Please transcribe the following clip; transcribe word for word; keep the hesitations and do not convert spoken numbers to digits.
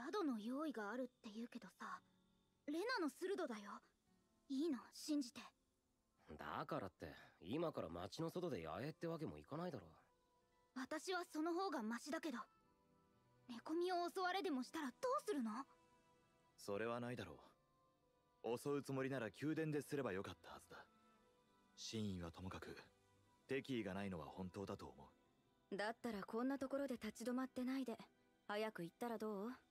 宿の用意があるって言うけどさ、レナの鋭だよ。いいの信じて。 だからって今から町の外で野営ってわけもいかないだろ。 私はその方がマシだけど、寝込みを襲われでもしたらどうするの？ それはないだろう。襲うつもりなら宮殿ですればよかったはずだ。真意はともかく敵意がないのは本当だと思う。 だったらこんなところで立ち止まってないで早く行ったらどう？